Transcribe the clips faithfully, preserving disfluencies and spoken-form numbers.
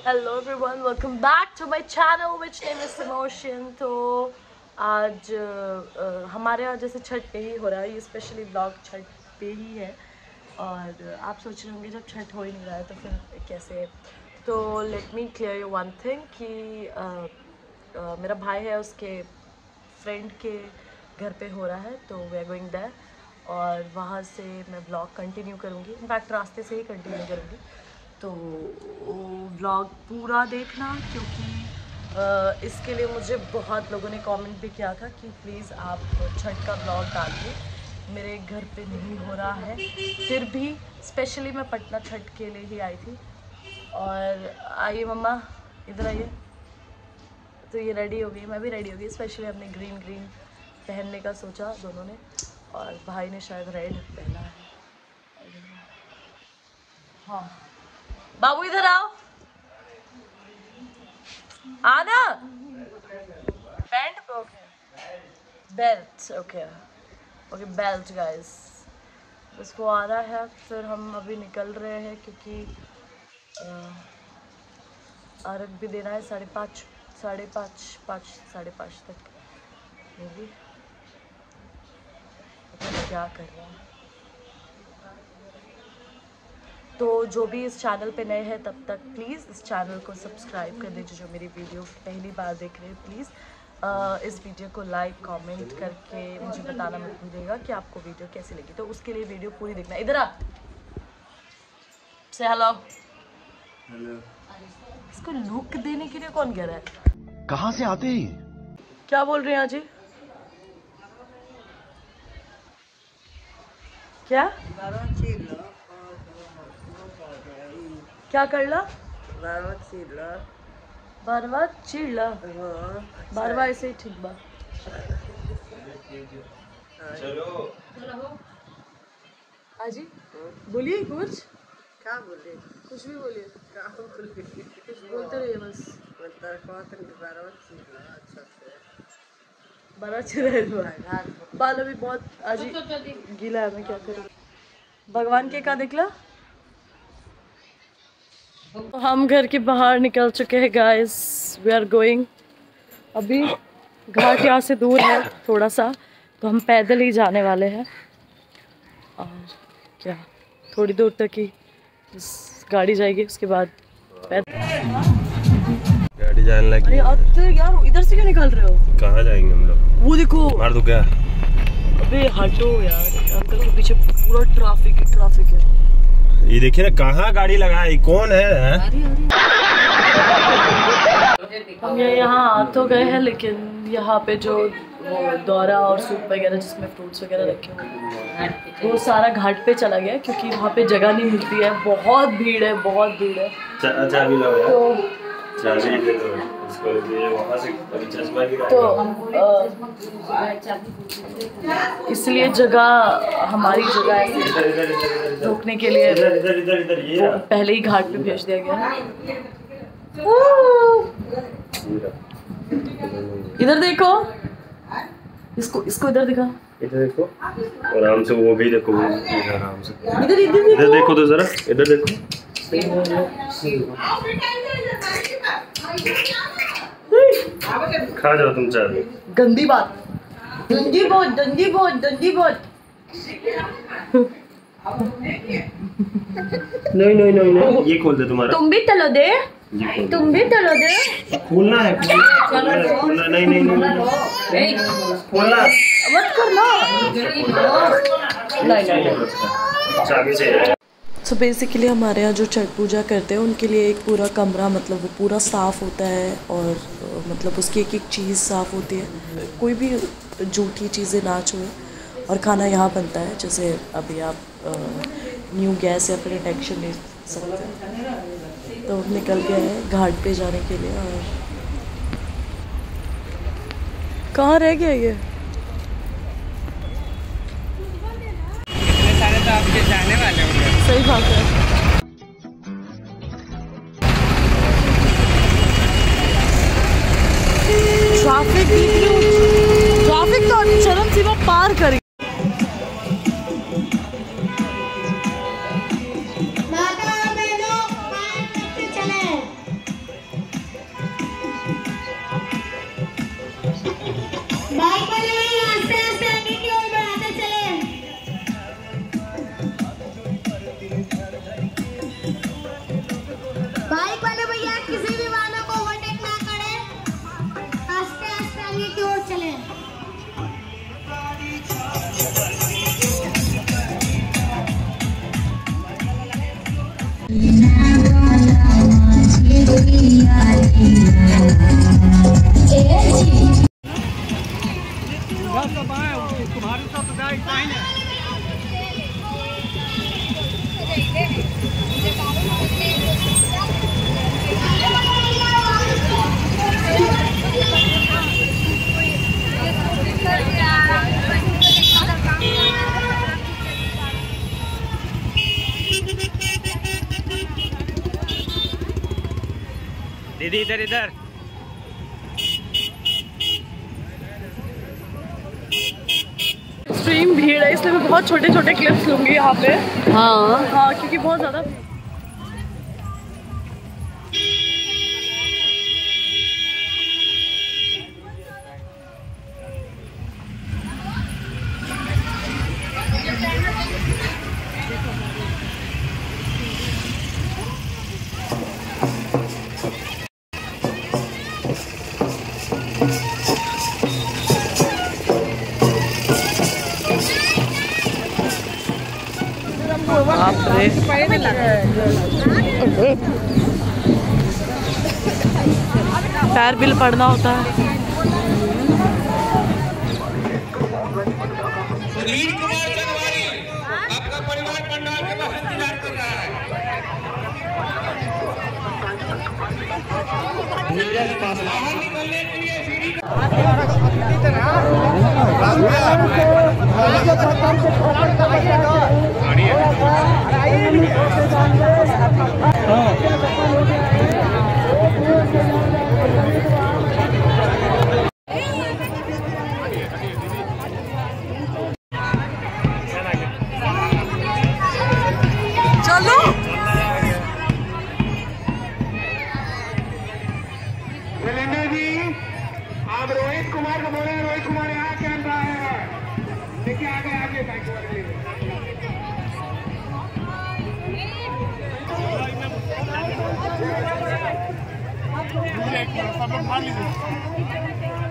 Hello everyone, welcome back to my channel which name is Emotion. तो आज uh, हमारे यहाँ जैसे छठ पे ही हो रहा है, ये स्पेशली ब्लॉग छठ पे ही है। और आप सोच रहे होंगे जब छठ हो ही नहीं रहा है तो फिर कैसे। तो let me clear you one thing कि uh, uh, मेरा भाई है, उसके फ्रेंड के घर पे हो रहा है, तो वी आर गोइंग देयर और वहाँ से मैं ब्लॉग कंटिन्यू करूँगी। इनफैक्ट रास्ते से ही कंटिन्यू करूँगी, तो व्लॉग पूरा देखना, क्योंकि uh, इसके लिए मुझे बहुत लोगों ने कमेंट भी किया था कि प्लीज़ आप छठ का व्लॉग डालिए। मेरे घर पे नहीं हो रहा है, फिर भी स्पेशली मैं पटना छठ के लिए ही आई थी। और आइए मम्मा, इधर आइए। तो ये रेडी हो गई, मैं भी रेडी हो गई। स्पेशली हमने ग्रीन ग्रीन पहनने का सोचा दोनों ने, और भाई ने शायद रेड पहना है। हाँ बाबू इधर आओ, आना। Pant okay, belt okay okay belt guys. उसको आ रहा है, फिर हम अभी निकल रहे हैं क्योंकि अर्घ भी देना है। साढ़े पाँच साढ़े पाँच पाँच साढ़े पाँच तक होगी। क्या कर रहा है। तो जो भी इस चैनल पे नए हैं तब तक प्लीज़ इस चैनल को सब्सक्राइब कर दीजिए। जो मेरी वीडियो पहली बार देख रहे हैं प्लीज़ इस वीडियो को लाइक कमेंट करके मुझे बताना मत भूलिएगा कि आपको वीडियो कैसी लगी। तो उसके लिए वीडियो पूरी देखना। इधर आ, से हेलो हेलो। इसको लुक देने के लिए कौन कह रहा है? कहाँ से आते हैं? क्या बोल रहे हैं जी? क्या क्या कर ला? बारवा चिड़ला बारवा ऐसे ही ठीक बा। आजी बोलिए कुछ। क्या बोले? कुछ भी बोलिए, क्या बोले? कुछ बोलते रहिए बस। बारवा चिड़ला बाल अभी बहुत आजी गीला है, मैं क्या करूँ। भगवान के का दिखला। तो हम घर के बाहर निकल चुके हैं गाइस, वी आर गोइंग। अभी घाट यहाँ से दूर है थोड़ा सा, तो हम पैदल ही जाने वाले हैं। और क्या थोड़ी दूर तक ही गाड़ी जाएगी, उसके बाद पैदल गाड़ी जाने लगी। अरे यार इधर से क्यों निकल रहे हो? कहाँ जाएंगे हम लोग? वो देखो मार दो क्या? अबे हटो यार, अंकल के पीछे पूरा ट्रैफिक ही ट्रैफिक है। ये देखिए ना कहाँ गाड़ी लगाई, कौन है, है? हम ये यहाँ आ तो गए हैं, लेकिन यहाँ पे जो वो दौरा और सूप वगैरह जिसमें फ्रूट्स वगैरह रखे हुए वो सारा घाट पे चला गया, क्योंकि वहाँ पे जगह नहीं मिलती है। बहुत भीड़ है, बहुत भीड़ है। चाबी लो यार। तो चाबी दे दो इसको, ये वहाँ से अभी चश्मा गिरा। तो इसलिए जगह हमारी जगह ऐसे रोकने के लिए इधर इधर इधर इधर ये पहले ही घाट पे भेज दिया गया है। इधर देखो, इसको इसको इधर दिखा, इधर देखो आराम से, वो भी देखो आराम से। इधर इधर इधर देखो तो जरा, इधर देखो। खा जाओ तुम चाबी। गंदी बात, गंदी बहुत गंदी बहुत गंदी बहुत। नहीं नहीं नहीं नहीं, ये खोल दे तुम्हारा। तुम भी तलो दे, तुम भी तलो दे। खोलना है, खोलना है, खोलना। नहीं नहीं नहीं खोलना मत करना। चाबी से। सो बेसिकली हमारे यहाँ जो छठ पूजा करते हैं उनके लिए एक पूरा कमरा, मतलब वो पूरा साफ़ होता है, और मतलब उसकी एक एक चीज़ साफ़ होती है। कोई भी जूठी चीज़ें ना छुए, और खाना यहाँ बनता है। जैसे अभी आप न्यू गैस या फिर इंडक्शन ले सकते हैं। तो निकल गए हैं घाट पे जाने के लिए। और कहाँ रह गया ये? इतने सारे तो आपके जाने वाले होंगे। सही बात है। ट्रैफिक ट्रैफिक तो चरम सीमा पार करी। दीदी इधर इधर एक्सट्रीम भीड़ है, इसलिए मैं बहुत छोटे छोटे क्लिप्स लूंगी यहाँ पे। हाँ हाँ, क्योंकि बहुत ज़्यादा पैर बिल पड़ना होता है। आपका परिवार पंडाल के पास इंतजार कर रहा है। बाहर निकलने के लिए सीढ़ी चलो आप रोहित कुमार को बोले, रोहित कुमार यहाँ कैमरा है, देखिए आगे आगे बाइक वाले सब लोग भाग लीजिए।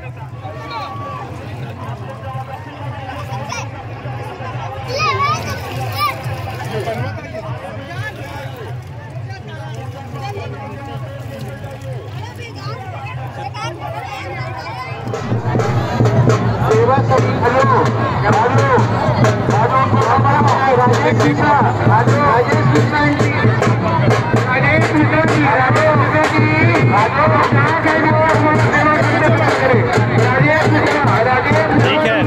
सेवा सभी हेलो हेलो राजेश मिश्रा राजेश मिश्रा राजेश मिश्रा जी राजेश मिश्रा जी राजेश मिश्रा राजेश ठीक है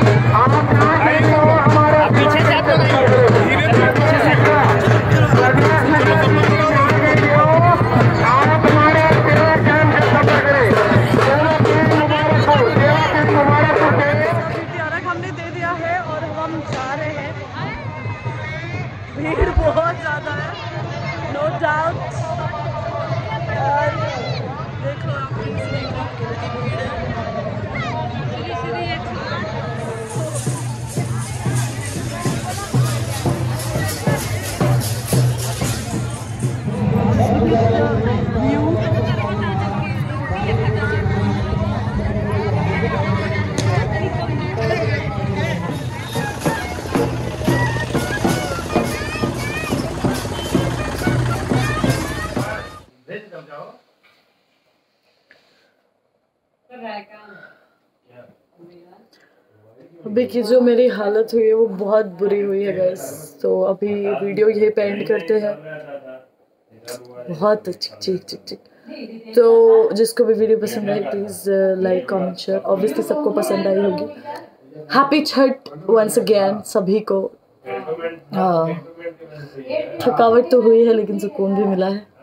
हमारे पीछे से आप हमने दे दिया है और हम जा रहे हैं। भीड़ बहुत ज़्यादा है, नो डाउट। और देख लो आप, देख लो कितनी भीड़ है। अभी की जो मेरी हालत हुई है वो बहुत बुरी हुई है गाइस। तो अभी वीडियो यही पे एंड करते हैं। बहुत चिक चिक चिक चिक तो जिसको भी वीडियो पसंद आई please like comment share. Obviously सबको पसंद आई होगी। हैप्पी छठ वंस अगेन सभी को। हाँ, थकावट तो हुई है लेकिन सुकून भी मिला है।